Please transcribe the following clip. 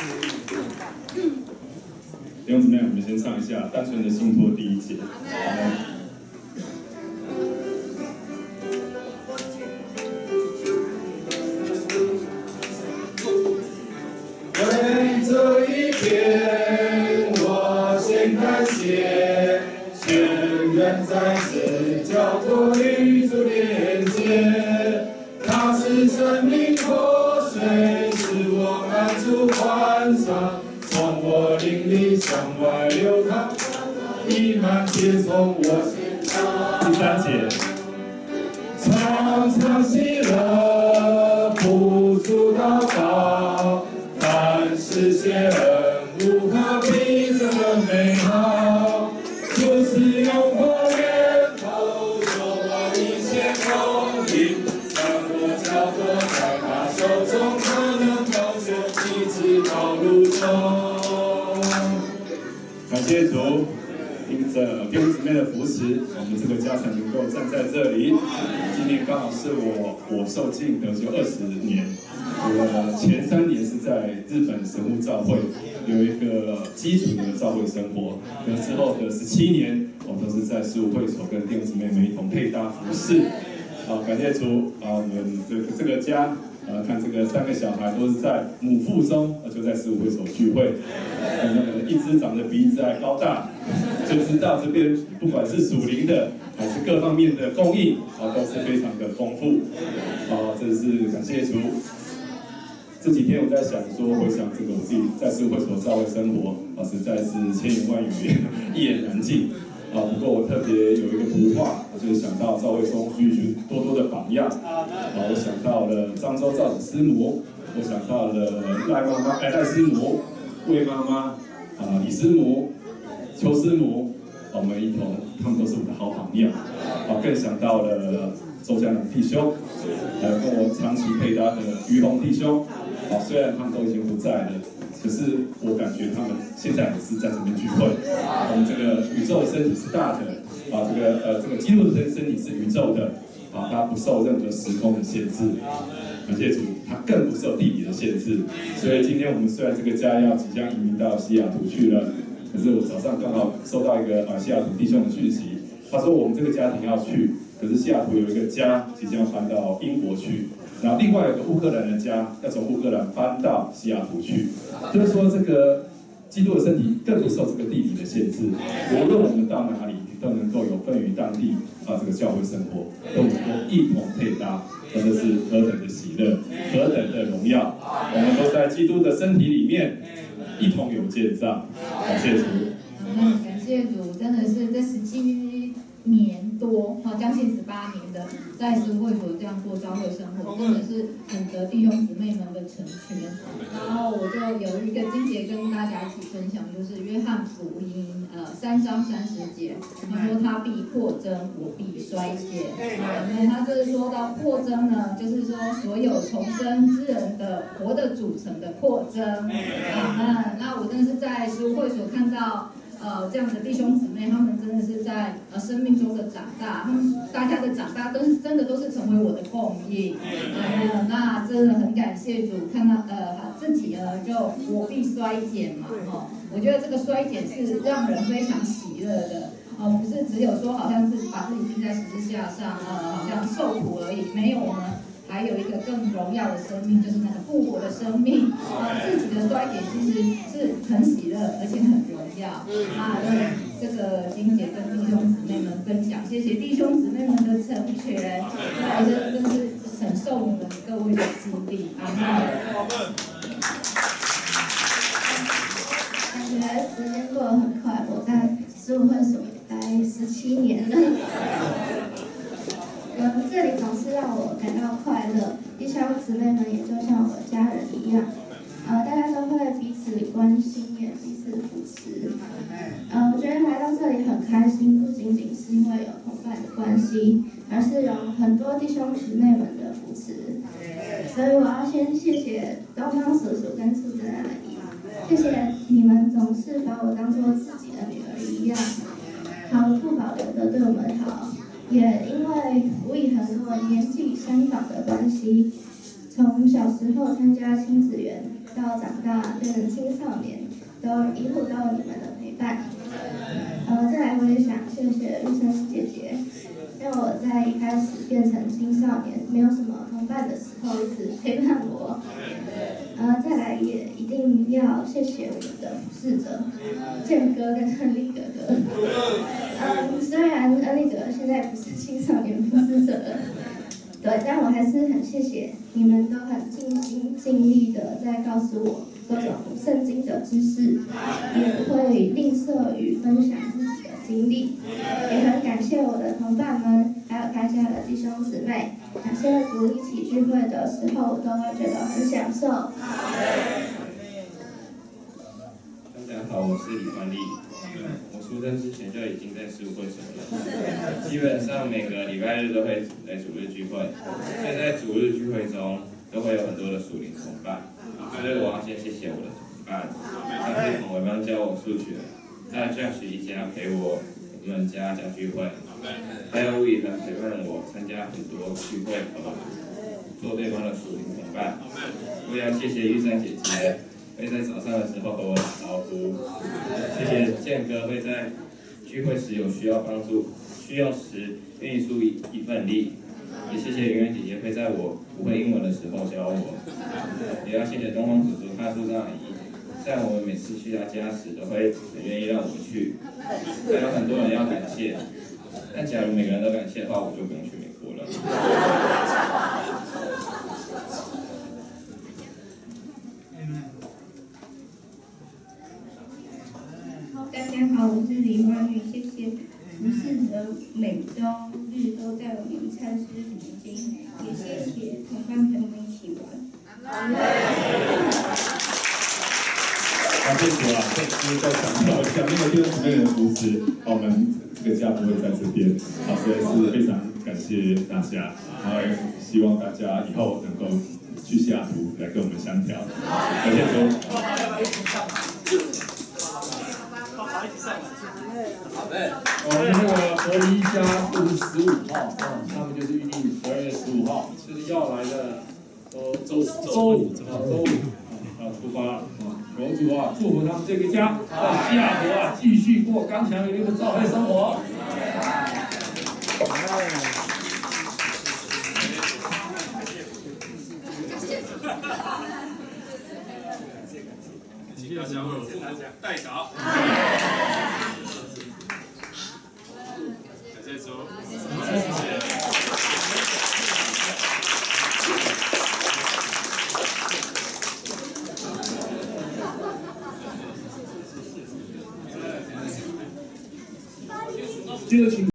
弟兄姊妹，我们先唱一下《单纯的信托》第一节。 为这一天，我先感谢，全人再次交托与主连接。他是生命活水，使我满足欢畅，从我灵里向外流淌，溢满皆从我心上。 第三节， 常常喜乐，不住祷告，凡事谢恩，无可比这么美好。就是用我源头，说我一切公平，让我交托在他手中，他能保全一直道路中。 感谢主，因着弟兄姊妹的扶持，我们这个家才能够站在这里。今年刚好是我受浸得救20年。我前3年是在日本神户教会有一个基础的教会生活，那之后的17年，我都是在十五会所跟弟兄姊妹们一同配搭服侍。感谢主我们这个家。看这个3个小孩都是在母腹中，就在十五会所聚会，那个一只长得比一只还高大，就知道这边不管是属灵的还是各方面的供应都是非常的丰富。真是感谢主。这几天我在想说，回想这个我自己在十五会所教会生活实在是千言万语一言难尽。不过我特别有一个图画，我就是想到教会中许多多的榜样。我想到了漳州赵子师母，我想到了赖师母、魏妈妈、李师母、邱师母，我们一同，他们都是我的好榜样。更想到了周家长弟兄，还有跟我长期配搭的于宏弟兄。虽然他们都已经不在了。可是我感觉他们现在也是在这边聚会。我们这个宇宙的身体是大的，这个基督的身体是宇宙的，它不受任何时空的限制。感谢主，它更不受地理的限制。所以今天我们虽然这个家要即将移民到西雅图去了，可是我早上刚好收到一个西雅图弟兄的讯息，他说我们这个家庭要去，可是西雅图有一个家即将搬到英国去。然后另外有个乌克兰的家要从乌克兰搬到西雅图去，就是说这个基督的身体更不受这个地理的限制，无论我们到哪里都能够有份于当地这个教会生活，都能够一同配搭，真的是何等的喜乐，何等的荣耀！我们都在基督的身体里面一同有建造，感谢主。 感谢主，真的是这17年多，将近18年的在十五会所这样过教会生活，真的是很得弟兄姊妹们的成全。然后我就有一个经节跟大家一起分享，就是约翰福音3章30节，他说他必扩增，我必衰减。他就是说到扩增呢，就是说所有重生之人的活的组成的扩增。那我真的是在十五会所看到。这样的弟兄姊妹，他们真的是在生命中的长大，他们大家的长大真的都是成为我的供应。那真的很感谢主，看到自己就我必衰减嘛，我觉得这个衰减是让人非常喜乐的。不是只有说好像是把自己钉在十字架上，好像受苦而已，没有我们。还有一个更荣耀的生命，就是那个复活的生命。自己的衰点其实是很喜乐，而且很荣耀。这个金姐跟弟兄姊妹们分享，谢谢弟兄姊妹们的成全，真是很受你们各位的激励。阿们。 感觉时间过得很快，我在十五会所待17年了。这里总是让我感到快乐，弟兄姊妹们也就像我的家人一样，大家都会彼此关心，也彼此扶持。我觉得来到这里很开心，不仅仅是因为有同伴的关系，而是有很多弟兄姊妹们的扶持。所以我要先谢谢东方叔叔跟素贞阿姨，谢谢你们总是把我当作自己的女儿一样，毫不保留的对我们好。也因为无以和我年纪相仿的关系，从小时候参加亲子园到到长大变成青少年，一路都有你们的陪伴。再来我也想谢谢玉生姐姐，因为我在一开始变成青少年，没有什么同伴的时候，一直陪伴我。再来也一定要谢谢我们的服侍者建哥跟恩利哥哥。虽然恩利哥哥现在不是青少年服侍者了，对，但我还是很谢谢你们都很尽心尽力的在告诉我各种圣经的知识，也不会吝啬于分享自己的经历，也很感谢我的同伴们，还有台下的弟兄姊妹，感谢主一起聚会的时候，都会觉得很享受。 大家好，我是李焕利。我出生之前就已经在事务会所了，基本上每个礼拜日都会来主日聚会，所以在主日聚会中都会有很多的属灵同伴，所以我要先谢谢我的同伴，他是从我们教我数学，还有Josh一家陪我们家聚会，还有吴以恒陪伴我参加很多聚会和做对方的属灵同伴。我也要谢谢玉珊姐姐。会在早上的时候和我打招呼，谢谢建哥会在聚会时有需要帮助，需要时愿意出一份力，也谢谢圆圆姐姐会在我不会英文的时候教我，也要谢谢东方叔叔和树上阿姨，在我们每次去他家时都会很愿意让我们去，还有很多人要感谢，但假如每个人都感谢的话，我就不用去美国了。 大家好，我是李焕玉，谢谢服侍者每周日都在我们参师读经，也谢谢同伴陪我们一起玩。 谢谢啊，再强调一下，那个弟兄姊妹的扶持，我们这个家不会在这边，所以是非常感谢大家，然后也希望大家以后能够去西雅图来跟我们相调，感谢主。 我们那个合一家就是15号，他们就是预定12月15号，就是要来的周五出发了。求主啊，祝福他们这个家在西雅图继续过刚强有力的教会生活。 请大家为我代祷。感谢主，谢谢。 接着请。